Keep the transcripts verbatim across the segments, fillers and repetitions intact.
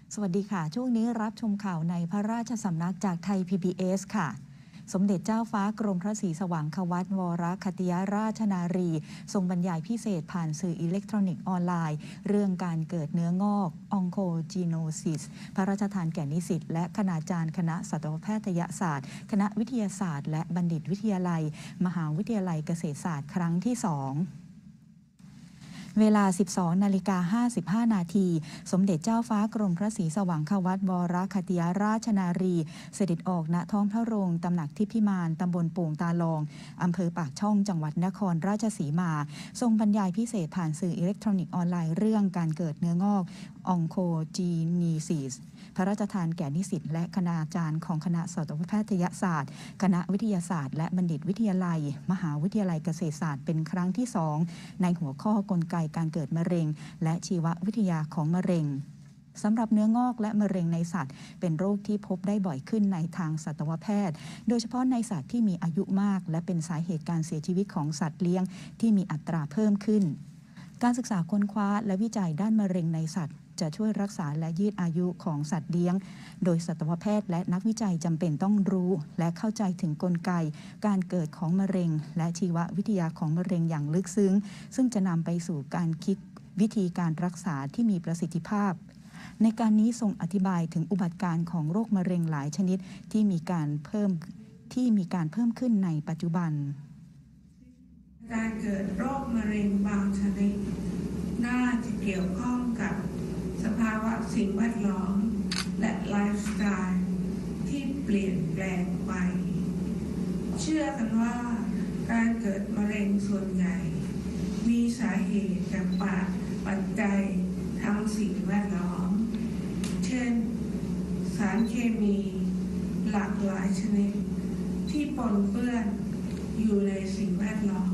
สวัสดีค่ะช่วงนี้รับชมข่าวในพระราชสำนักจากไทย พี บี เอส ค่ะสมเด็จเจ้าฟ้ากรมพระศรีสว่างควัตรวรคติยราชนารีทรงบรรยายพิเศษผ่านสื่ออิเล็กทรอนิกส์ออนไลน์เรื่องการเกิดเนื้องอกองโคจีโนซิสพระราชทานแก่นิสิตและคณาจารย์คณะสัตวแพทยศาสตร์คณะวิทยาศาสตร์และบัณฑิตวิทยาลัยมหาวิทยาลัยเกษตรศาสตร์ครั้งที่สองเวลา สิบสองนาฬิกาห้าสิบห้า นาทีสมเด็จเจ้าฟ้ากรมพระศรีสว่างควัตรวรคติยราชนารีเสด็จออกณท้องพระโรงตำหนักทิพิมานตำบลโป่งตาลองอำเภอปากช่องจังหวัดนครราชสีมาทรงบรรยายพิเศษผ่านสื่ออิเล็กทรอนิกส์ออนไลน์เรื่องการเกิดเนื้องอกองโคจีนีซิสพระราชทานแก่นิสิตและคณาจารย์ของคณะสัตวแพทยศาสตร์คณะวิทยาศาสตร์และบัณฑิตวิทยาลัยมหาวิทยาลัยเกษตรศาสตร์เป็นครั้งที่สองในหัวข้อกลไกการเกิดมะเร็งและชีววิทยาของมะเร็งสำหรับเนื้องอกและมะเร็งในสัตว์เป็นโรคที่พบได้บ่อยขึ้นในทางสัตวแพทย์โดยเฉพาะในสัตว์ที่มีอายุมากและเป็นสาเหตุการเสียชีวิตของสัตว์เลี้ยงที่มีอัตราเพิ่มขึ้นการศึกษาค้นคว้าและวิจัยด้านมะเร็งในสัตว์จะช่วยรักษาและยืดอายุของสัตว์เลี้ยงโดยสัตวแพทย์และนักวิจัยจำเป็นต้องรู้และเข้าใจถึงกลไกการเกิดของมะเร็งและชีววิทยาของมะเร็งอย่างลึกซึ้งซึ่งจะนำไปสู่การคิดวิธีการรักษาที่มีประสิทธิภาพในการนี้ทรงอธิบายถึงอุบัติการของโรคมะเร็งหลายชนิดที่มีการเพิ่มที่มีการเพิ่มขึ้นในปัจจุบันการเกิดโรคมะเร็งบางชนิดน่าจะเกี่ยวข้องกับสภาวะสิ่งแวดล้อมและไลฟ์สไตล์ที่เปลี่ยนแปลงไปเชื่อกันว่าการเกิดมะเร็งส่วนใหญ่มีสาเหตุจากปัจจัยทางสิ่งแวดล้อมเช่นสารเคมีหลากหลายชนิดที่ปนเปื้อนอยู่ในสิ่งแวดล้อม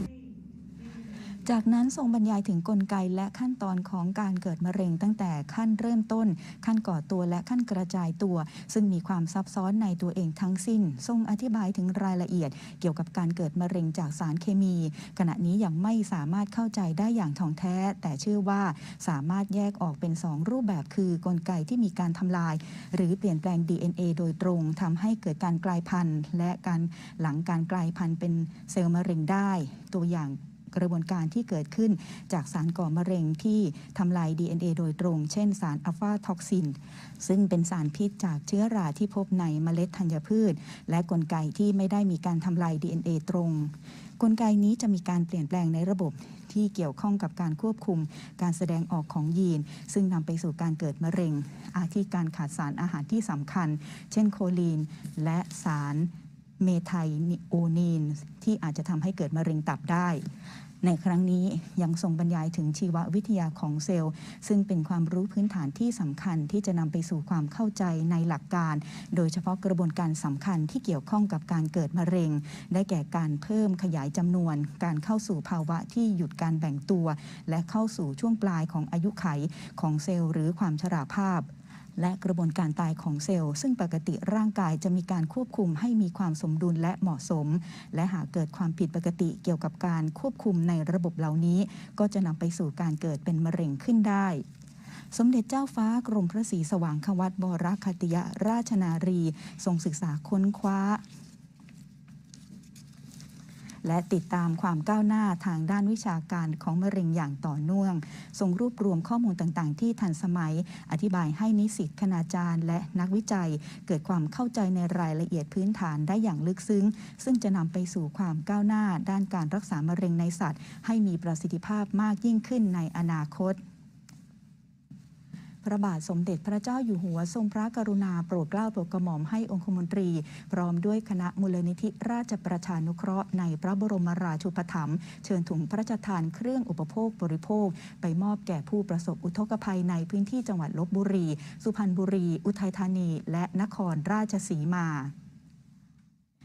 จากนั้นทรงบรรยายถึงกลไกและขั้นตอนของการเกิดมะเร็งตั้งแต่ขั้นเริ่มต้นขั้นก่อตัวและขั้นกระจายตัวซึ่งมีความซับซ้อนในตัวเองทั้งสิ้นทรงอธิบายถึงรายละเอียดเกี่ยวกับการเกิดมะเร็งจากสารเคมีขณะนี้ยังไม่สามารถเข้าใจได้อย่างถ่องแท้แต่เชื่อว่าสามารถแยกออกเป็นสองรูปแบบคือกลไกที่มีการทำลายหรือเปลี่ยนแปลง ดี เอ็น เอ โดยตรงทำให้เกิดการกลายพันธุ์และการหลังการกลายพันธุ์เป็นเซลล์มะเร็งได้ตัวอย่างกระบวนการที่เกิดขึ้นจากสารก่อมะเร็งที่ทำลาย ดี เอ็น เอ โดยตรงเช่นสารอัลฟาท็อกซินซึ่งเป็นสารพิษจากเชื้อราที่พบในเมล็ดธัญพืชและกลไกที่ไม่ได้มีการทำลาย ดี เอ็น เอ ตรงกลไกนี้จะมีการเปลี่ยนแปลงในระบบที่เกี่ยวข้องกับการควบคุมการแสดงออกของยีนซึ่งนำไปสู่การเกิดมะเร็งอาทิการขาดสารอาหารที่สำคัญเช่นโคลีนและสารเมไทโอนีนที่อาจจะทำให้เกิดมะเร็งตับได้ในครั้งนี้ยังทรงบรรยายถึงชีววิทยาของเซลล์ซึ่งเป็นความรู้พื้นฐานที่สำคัญที่จะนำไปสู่ความเข้าใจในหลักการโดยเฉพาะกระบวนการสำคัญที่เกี่ยวข้องกับการเกิดมะเร็งได้แก่การเพิ่มขยายจำนวนการเข้าสู่ภาวะที่หยุดการแบ่งตัวและเข้าสู่ช่วงปลายของอายุไขของเซลล์หรือความชราภาพและกระบวนการตายของเซลล์ซึ่งปกติร่างกายจะมีการควบคุมให้มีความสมดุลและเหมาะสมและหากเกิดความผิดปกติเกี่ยวกับการควบคุมในระบบเหล่านี้ก็จะนำไปสู่การเกิดเป็นมะเร็งขึ้นได้สมเด็จเจ้าฟ้ากรมพระศรีสว่างควัตรวรคติยราชนารีทรงศึกษาค้นคว้าและติดตามความก้าวหน้าทางด้านวิชาการของมะเร็งอย่างต่อเนื่องทรงรวบรวมข้อมูลต่างๆที่ทันสมัยอธิบายให้นิสิตคณาจารย์และนักวิจัยเกิดความเข้าใจในรายละเอียดพื้นฐานได้อย่างลึกซึ้งซึ่งจะนำไปสู่ความก้าวหน้าด้านการรักษามะเร็งในสัตว์ให้มีประสิทธิภาพมากยิ่งขึ้นในอนาคตพระบาทสมเด็จพระเจ้าอยู่หัวทรงพระกรุณาโปรดเกล้าโปรดกระหม่อมให้องคมนตรีพร้อมด้วยคณะมูลนิธิราชประชานุเคราะห์ในพระบรมราชูปถัมภ์เชิญถุงพระราชทานเครื่องอุปโภคบริโภคไปมอบแก่ผู้ประสบอุทกภัยในพื้นที่จังหวัดลพบุรีสุพรรณบุรีอุทัยธานีและนครราชสีมา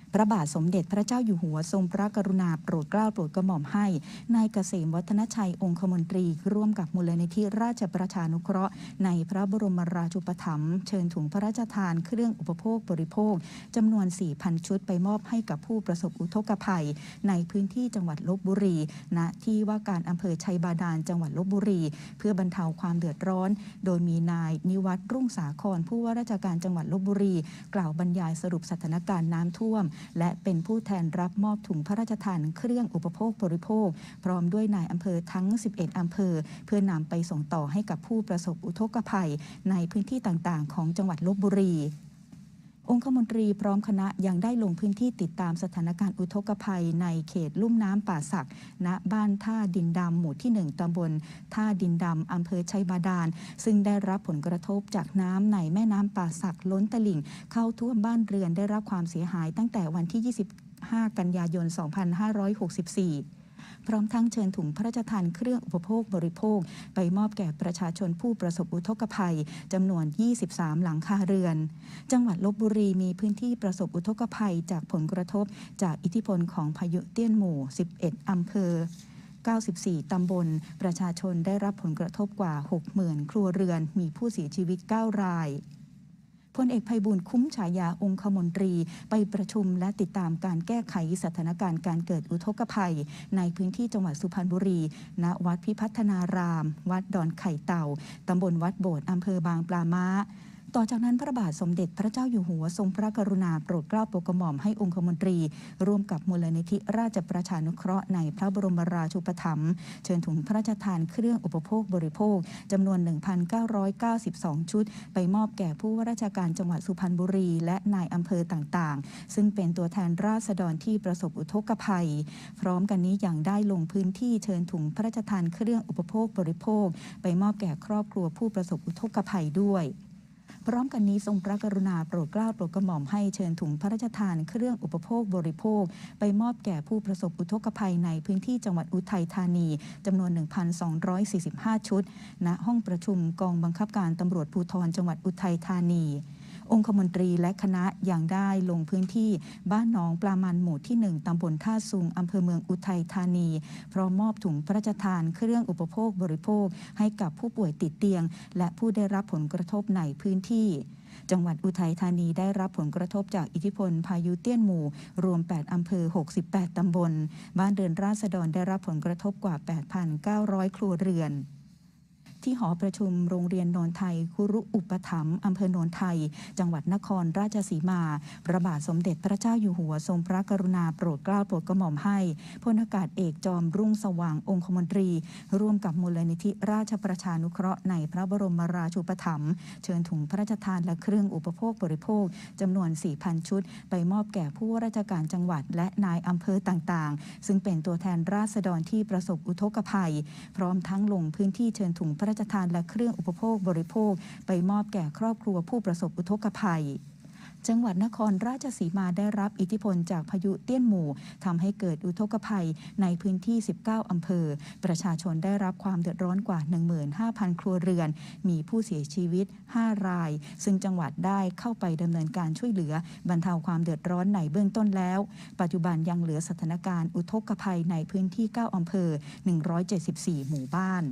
พระบาทสมเด็จพระเจ้าอยู่หัวทรงพระกรุณาโปรดเกล้าโปรดกระหม่อมให้นายเกษมวัฒนชัยองคมนตรีร่วมกับมูลนิธิราชประชานุเคราะห์ในพระบรมราชูปถัมภ์เชิญถุงพระราชทานเครื่องอุปโภคบริโภคจำนวน สี่พัน ชุดไปมอบให้กับผู้ประสบอุทกภัยในพื้นที่จังหวัดลพบุรีณที่ว่าการอำเภอชัยบาดาลจังหวัดลพบุรีเพื่อบรรเทาความเดือดร้อนโดยมีนายนิวัฒน์รุ่งสาครผู้ว่าราชการจังหวัดลพบุรีกล่าวบรรยายสรุปสถานการณ์น้ำท่วมและเป็นผู้แทนรับมอบถุงพระราชทานเครื่องอุปโภคบริโภคพร้อมด้วยนายอำเภอทั้งสิบเอ็ดอำเภอเพื่อนำไปส่งต่อให้กับผู้ประสบอุทกภัยในพื้นที่ต่างๆของจังหวัดลพบุรีองคมนตรีพร้อมคณะยังได้ลงพื้นที่ติดตามสถานการณ์อุทกภัยในเขตลุ่มน้ำป่าสักณบ้านท่าดินดำหมู่ที่หนึ่งตำบลท่าดินดำอำเภอชัยบาดาลซึ่งได้รับผลกระทบจากน้ำในแม่น้ำป่าสักล้นตลิ่งเข้าท่วมบ้านเรือนได้รับความเสียหายตั้งแต่วันที่ยี่สิบห้ากันยายนสองพันห้าร้อยหกสิบสี่พร้อมทั้งเชิญถุงพระราชทานเครื่องอุปโภคบริโภคไปมอบแก่ประชาชนผู้ประสบอุทกภัยจำนวนยี่สิบสามหลังคาเรือนจังหวัดลพบุรีมีพื้นที่ประสบอุทกภัยจากผลกระทบจากอิทธิพลของพายุเตี้ยนหมู่สิบเอ็ดอำเภอเก้าสิบสี่ตำบลประชาชนได้รับผลกระทบกว่า หกหมื่น ครัวเรือนมีผู้เสียชีวิตเก้ารายพลเอกไพบูลย์คุ้มฉายาองคมนตรีไปประชุมและติดตามการแก้ไขสถานการณ์การเกิดอุทกภัยในพื้นที่จังหวัดสุพรรณบุรีณวัดพิพัฒนารามวัดดอนไข่เต่าตำบลวัดโบสถ์อำเภอบางปลาม้าต่อจากนั้นพระบาทสมเด็จพระเจ้าอยู่หัวทรงพระกรุณาโปรดเกล้าโปรดกระหม่อมให้องคมนตรีร่วมกับมูลนิธิราชประชานุเคราะห์ในพระบรมราชูปถัมภ์เชิญถุงพระราชทานเครื่องอุปโภคบริโภคจำนวน หนึ่งพันเก้าร้อยเก้าสิบสอง ชุดไปมอบแก่ผู้ว่าราชการจังหวัดสุพรรณบุรีและนายอำเภอต่างๆซึ่งเป็นตัวแทนราษฎรที่ประสบอุทกภัยพร้อมกันนี้ยังได้ลงพื้นที่เชิญถุงพระราชทานเครื่องอุปโภคบริโภคไปมอบแก่ครอบครัวผู้ประสบอุทกภัยด้วยพร้อมกันนี้ทรงพระกรุณาโปรดเกล้าโปรดกระหม่อมให้เชิญถุงพระราชทานเครื่องอุปโภคบริโภคไปมอบแก่ผู้ประสบอุทกภัยในพื้นที่จังหวัดอุทัยธานีจำนวน หนึ่งพันสองร้อยสี่สิบห้า ชุดณห้องประชุมกองบังคับการตำรวจภูธรจังหวัดอุทัยธานีองคมนตรีและคณะยังได้ลงพื้นที่บ้านหนองปลามันหมู่ที่หนึ่งตำบลท่าซุงอำเภอเมืองอุทัยธานีพร้อมมอบถุงพระราชทานเครื่องอุปโภคบริโภคให้กับผู้ป่วยติดเตียงและผู้ได้รับผลกระทบในพื้นที่จังหวัดอุทัยธานีได้รับผลกระทบจากอิทธิพลพายุเตี้ยนหมู่รวมแปดอำเภอหกสิบแปดตำบลบ้านเรือนราษฎรได้รับผลกระทบกว่า แปดพันเก้าร้อย ครัวเรือนที่หอประชุมโรงเรียนโนนไทยคุรุอุปถัมภ์อำเภอโนนไทยจังหวัดนครราชสีมาพระบาทสมเด็จพระเจ้าอยู่หัวทรงพระกรุณาโปรดเกล้าโปรดกระหม่อมให้พลอากาศเอกจอมรุ่งสว่างองคมนตรีร่วมกับมูลนิธิราชประชานุเคราะห์ในพระบรมราชูปถัมภ์เชิญถุงพระราชทานและเครื่องอุปโภคบริโภคจำนวน สี่พัน ชุดไปมอบแก่ผู้ว่าราชการจังหวัดและนายอำเภอต่างๆซึ่งเป็นตัวแทนราษฎรที่ประสบอุทกภัยพร้อมทั้งลงพื้นที่เชิญถุงพระราชทานและเครื่องอุปโภคบริโภคไปมอบแก่ครอบครัวผู้ประสบอุทกภัยจังหวัดนครราชสีมาได้รับอิทธิพลจากพายุเตี้ยนหมู่ทำให้เกิดอุทกภัยในพื้นที่สิบเก้าอำเภอประชาชนได้รับความเดือดร้อนกว่า หนึ่งหมื่นห้าพัน ครัวเรือนมีผู้เสียชีวิตห้ารายซึ่งจังหวัดได้เข้าไปดำเนินการช่วยเหลือบรรเทาความเดือดร้อนในเบื้องต้นแล้วปัจจุบันยังเหลือสถานการณ์อุทกภัยในพื้นที่เก้าอำเภอหนึ่งร้อยเจ็ดสิบสี่หมู่บ้าน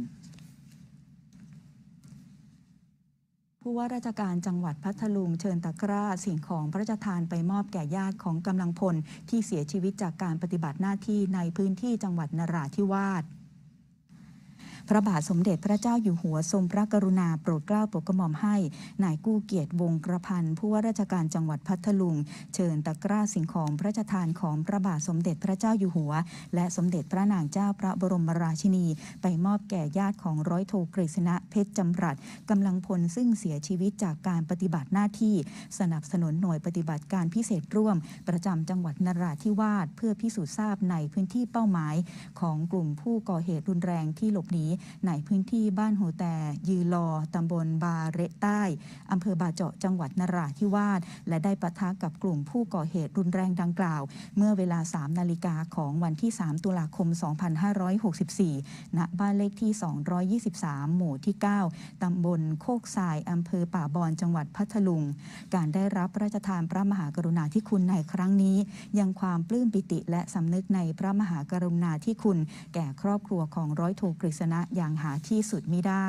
ผู้ว่าราชการจังหวัดพัทลุงเชิญตะกร้าสิ่งของพระราชทานไปมอบแก่ญาติของกำลังพลที่เสียชีวิตจากการปฏิบัติหน้าที่ในพื้นที่จังหวัดนราธิวาสพระบาทสมเด็จพระเจ้าอยู่หัวทรงพระกรุณาโปรดเกล้าโปรดกระหม่อมให้นายกู้เกียรติวงศ์กระพันผู้ว่าราชการจังหวัดพัทลุงเชิญตะกร้าสิ่งของพระราชทานของพระบาทสมเด็จพระเจ้าอยู่หัวและสมเด็จพระนางเจ้าพระบรมราชินีไปมอบแก่ญาติของร้อยโทกฤษณะเพชรจำรัดกำลังพลซึ่งเสียชีวิตจากการปฏิบัติหน้าที่สนับสนุนหน่วยปฏิบัติการพิเศษร่วมประจำจังหวัดนราธิวาสเพื่อพิสูจน์ทราบในพื้นที่เป้าหมายของกลุ่มผู้ก่อเหตุรุนแรงที่หลบหนีในพื้นที่บ้านโฮแต่ยือลอตำบลบาเระใต้อำเภอบาเจาะจังหวัดนราธิวาสและได้ปะทะกับกลุ่มผู้ก่อเหตุรุนแรงดังกล่าวเมื่อเวลาสามนาฬิกาของวันที่สามตุลาคมสองพันห้าร้อยหกสิบสี่ณบ้านเลขที่สองร้อยยี่สิบสามหมู่ที่เก้าตำบลโคกทรายอำเภอป่าบอนจังหวัดพัทลุงการได้รับพระราชทานพระมหากรุณาธิคุณในครั้งนี้ยังความปลื้มปิติและสำนึกในพระมหากรุณาธิคุณแก่ครอบครัวของร้อยโทกฤษณะอย่างหาที่สุดมิได้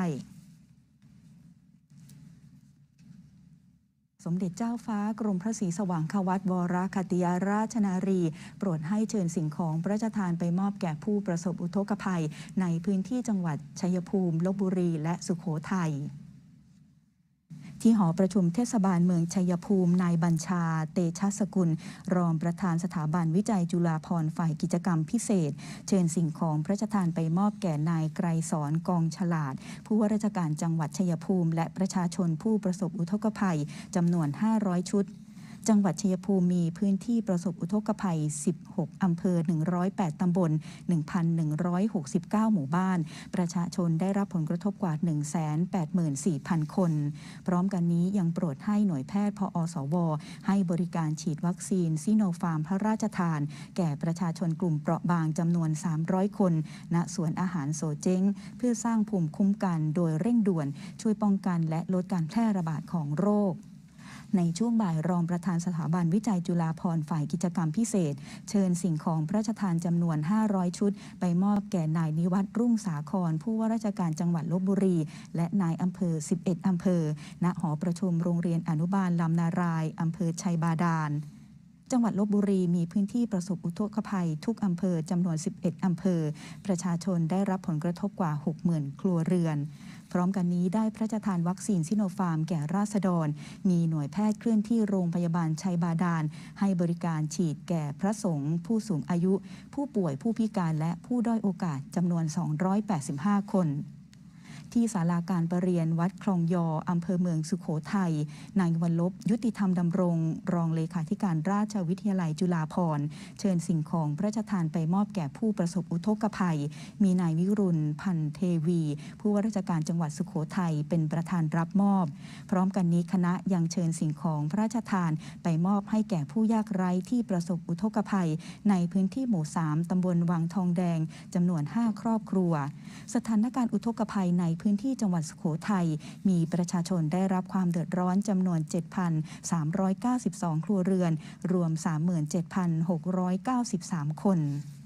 สมเด็จเจ้าฟ้ากรมพระศรีสว่างควัตรวรคติยราชนารีโปรดให้เชิญสิ่งของพระราชทานไปมอบแก่ผู้ประสบอุทกภัยในพื้นที่จังหวัดชัยภูมิลพบุรีและสุโขทัยที่หอประชุมเทศบาลเมืองชัยภูมินายบัญชาเตชะสกุลรองประธานสถาบันวิจัยจุฬาภรณ์ฝ่ายกิจกรรมพิเศษเชิญสิ่งของพระราชทานไปมอบแก่นายไกรสอนกองฉลาดผู้ว่าราชการจังหวัดชัยภูมิและประชาชนผู้ประสบอุทกภัยจำนวนห้าร้อยชุดจังหวัดชัยภูมิมีพื้นที่ประสบอุทกภัยสิบหกอำเภอหนึ่งร้อยแปดตำบล หนึ่งพันหนึ่งร้อยหกสิบเก้า หมู่บ้านประชาชนได้รับผลกระทบกว่า หนึ่งแสนแปดหมื่นสี่พัน คนพร้อมกันนี้ยังโปรดให้หน่วยแพทย์พอสวให้บริการฉีดวัคซีนซิโนฟาร์มพระราชทานแก่ประชาชนกลุ่มเปราะบางจำนวนสามร้อยคนณสวนอาหารโสเจ้งเพื่อสร้างภูมิคุ้มกันโดยเร่งด่วนช่วยป้องกันและลดการแพร่ระบาดของโรคในช่วงบ่ายรองประธานสถาบันวิจัยจุฬาภรณ์ฝ่ายกิจกรรมพิเศษเชิญสิ่งของพระราชทานจำนวนห้าร้อยชุดไปมอบแก่นายนิวัฒน์รุ่งสาครผู้ว่าราชการจังหวัดลพบุรีและนายอำเภอสิบเอ็ดอำเภอณหอประชุมโรงเรียนอนุบาลลำนารายอำเภอชัยบาดาลจังหวัดลพบุรีมีพื้นที่ประสบอุทกภัยทุกอำเภอจำนวนสิบเอ็ดอำเภอประชาชนได้รับผลกระทบกว่า หกหมื่น ครัวเรือนพร้อมกันนี้ได้พระราชทานวัคซีนซิโนฟาร์มแก่ราษฎรมีหน่วยแพทย์เคลื่อนที่โรงพยาบาลชัยบาดาลให้บริการฉีดแก่พระสงฆ์ผู้สูงอายุผู้ป่วยผู้พิการและผู้ด้อยโอกาสจำนวนสองร้อยแปดสิบห้าคนที่ศาลาการประเรียนวัดคลองยออำเภอเมืองสุโขทัยนายวันลบยุติธรรมดำรงรองเลขาธิการราชวิทยาลัยจุฬาภรณ์เชิญสิ่งของพระราชทานไปมอบแก่ผู้ประสบอุทกภัยมีนายวิรุณพันเทวีผู้ว่าราชการจังหวัดสุโขทัยเป็นประธานรับมอบพร้อมกันนี้คณะยังเชิญสิ่งของพระราชทานไปมอบให้แก่ผู้ยากไร้ที่ประสบอุทกภัยในพื้นที่หมู่สามตำบลวังทองแดงจำนวนห้าครอบครัวสถานการณ์อุทกภัยในพื้นที่จังหวัดสุโขทัยมีประชาชนได้รับความเดือดร้อนจำนวน เจ็ดพันสามร้อยเก้าสิบสอง ครัวเรือนรวม สามหมื่นเจ็ดพันหกร้อยเก้าสิบสาม คน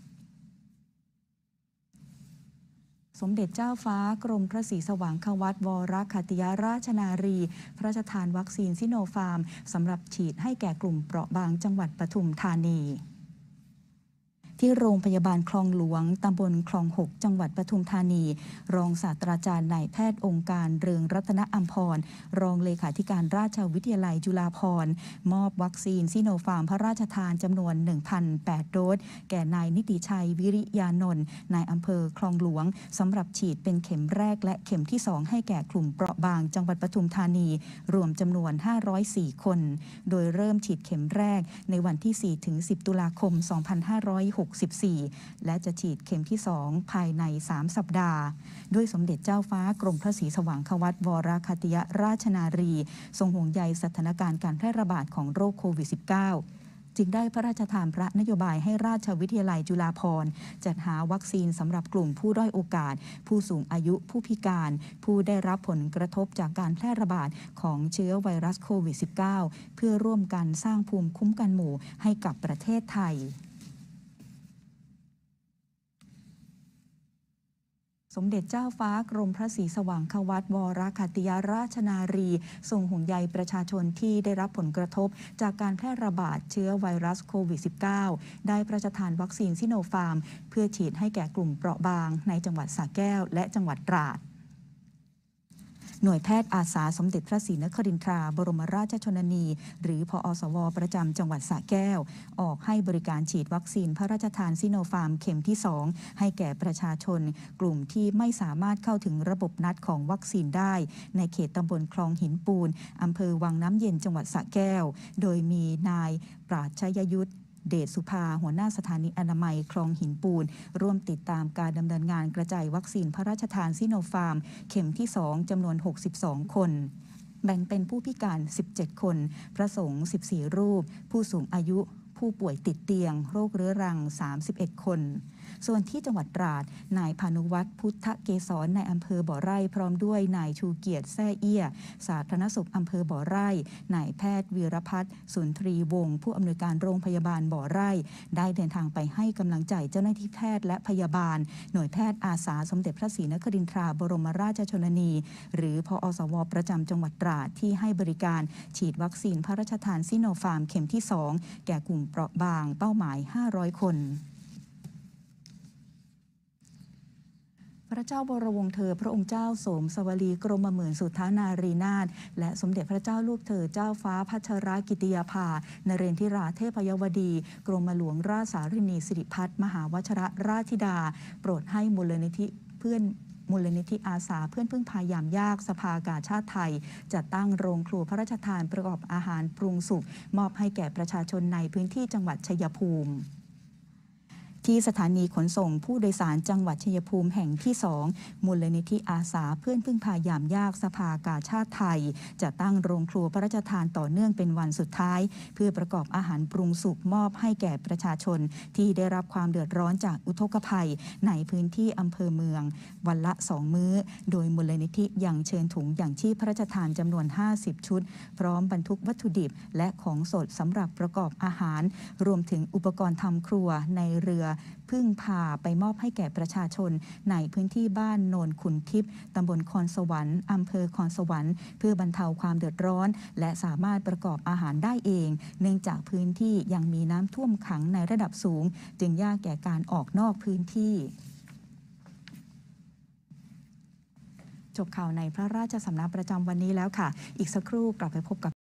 สมเด็จเจ้าฟ้ากรมพระศรีสว่างควัตรวรคติยราชนารีพระราชทานวัคซีนซิโนฟาร์มสำหรับฉีดให้แก่กลุ่มเปราะบางจังหวัดปทุมธานีที่โรงพยาบาลคลองหลวงตำบลคลองหกจังหวัดปทุมธานีรองศาสตราจารย์นายแพทย์องค์การเรืองรัตนอัมพรรองเลขาธิการราชวิทยาลัยจุฬาภรณ์มอบวัคซีนซิโนฟาร์มพระราชทานจำนวน หนึ่งพันแปด โดสแก่นายนิติชัยวิริยานนท์นายอำเภอคลองหลวงสำหรับฉีดเป็นเข็มแรกและเข็มที่สองให้แก่กลุ่มเปราะบางจังหวัดปทุมธานีรวมจำนวนห้าร้อยสี่คนโดยเริ่มฉีดเข็มแรกในวันที่ สี่ถึงสิบ ตุลาคม สองพันห้าร้อยหกสิบสี่และจะฉีดเข็มที่สองภายในสามสัปดาห์ด้วยสมเด็จเจ้าฟ้ากรมพระศรีสว่างควัตรวรคติยราชนารีทรงห่วงใยสถานการณ์การแพร่ระบาดของโรคโควิด สิบเก้า จึงได้พระราชทานพระนโยบายให้ราชวิทยาลัยจุฬาภรณ์จัดหาวัคซีนสำหรับกลุ่มผู้ด้อยโอกาสผู้สูงอายุผู้พิการผู้ได้รับผลกระทบจากการแพร่ระบาดของเชื้อไวรัสโควิด สิบเก้า เพื่อร่วมกันสร้างภูมิคุ้มกันหมู่ให้กับประเทศไทยสมเด็จเจ้าฟ้ากรมพระศรีสว่างควัตรวรคติยราชนารีทรงห่วงใยประชาชนที่ได้รับผลกระทบจากการแพร่ระบาดเชื้อไวรัสโควิด สิบเก้า ได้พระราชทานวัคซีนซิโนฟาร์มเพื่อฉีดให้แก่กลุ่มเปราะบางในจังหวัดสระแก้วและจังหวัดตราดหน่วยแพทย์อาสาสมเด็จพระศรีนครินทราบรมราชชนนีหรือพอสวประจำจังหวัดสระแก้วออกให้บริการฉีดวัคซีนพระราชทานซิโนฟาร์มเข็มที่สองให้แก่ประชาชนกลุ่มที่ไม่สามารถเข้าถึงระบบนัดของวัคซีนได้ในเขตตำบลคลองหินปูนอำเภอวังน้ำเย็นจังหวัดสระแก้วโดยมีนายปราชญยุทธเดชสุภาหัวหน้าสถานีอนามัยคลองหินปูนร่วมติดตามการดำเนินงานกระจายวัคซีนพระราชทานซิโนฟาร์มเข็มที่ สอง จำนวน หกสิบสอง คน แบ่งเป็นผู้พิการ สิบเจ็ด คน พระสงฆ์ สิบสี่ รูป ผู้สูงอายุ ผู้ป่วยติดเตียง โรคเรื้อรัง สามสิบเอ็ด คน ส่วนที่จังหวัดตราด นายพานุวัฒน์พุทธเกษรในอำเภอบ่อไร่พร้อมด้วยนายชูเกียรติแซ่เอี้ยสาธารณสุขอำเภอบ่อไร่นายแพทย์วีรพัฒน์สุนทรีวงศ์ผู้อำนวยการโรงพยาบาลบ่อไร่ได้เดินทางไปให้กำลังใจเจ้าหน้าที่แพทย์และพยาบาลหน่วยแพทย์อาสาสมเด็จพระศรีนครินทราบรมราชชนนี หรือพอสวประจำจังหวัดตราดที่ให้บริการฉีดวัคซีนพระราชทานซิโนฟาร์มเข็มที่ สอง แก่กลุ่มเปราะบางเป้าหมาย ห้าร้อย คนพระเจ้าบรมวงศ์เธอพระองค์เจ้าโสมสวลีกรมหมื่นสุทธานารีนาถและสมเด็จพระเจ้าลูกเธอเจ้าฟ้าพัชรกิติยาภานเรนทิราเทพยวดีกรมหลวงราชสารินีสิริพัฒน์มหาวชรราชธิดาโปรดให้มูลนิธิเพื่อนมูลนิธิอาสาเพื่อนพึ่งพายามยากสภากาชาติไทยจัดตั้งโรงครัวพระราชทานประกอบอาหารปรุงสุกมอบให้แก่ประชาชนในพื้นที่จังหวัดชัยภูมิที่สถานีขนส่งผู้โดยสารจังหวัดชัยภูมิแห่งที่ สอง มูลนิธิอาสาเพื่อนพึ่งพายามยากสภากาชาติไทยจะตั้งโรงครัวพระราชทานต่อเนื่องเป็นวันสุดท้ายเพื่อประกอบอาหารปรุงสุกมอบให้แก่ประชาชนที่ได้รับความเดือดร้อนจากอุทกภัยในพื้นที่อำเภอเมืองวันละสองมื้อโดยมูลนิธิยังเชิญถุงอย่างชีพพระราชทานจำนวนห้าสิบชุดพร้อมบรรทุกวัตถุดิบและของสดสำหรับประกอบอาหารรวมถึงอุปกรณ์ทำครัวในเรือพึ่งพาไปมอบให้แก่ประชาชนในพื้นที่บ้านโนนขุนทิพย์ตำบลคอนสวรรค์อำเภอคอนสวรรค์เพื่อบรรเทาความเดือดร้อนและสามารถประกอบอาหารได้เองเนื่องจากพื้นที่ยังมีน้ำท่วมขังในระดับสูงจึงยากแก่การออกนอกพื้นที่จบข่าวในพระราชสำนักประจำวันนี้แล้วค่ะอีกสักครู่กลับไปพบกับ